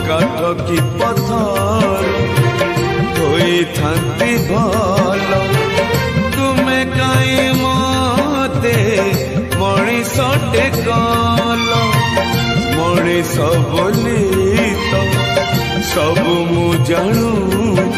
काठ कि पथर होइथांती भल तुमे काई मते मणिषटे कल मणिष बोली तो सब मु जानू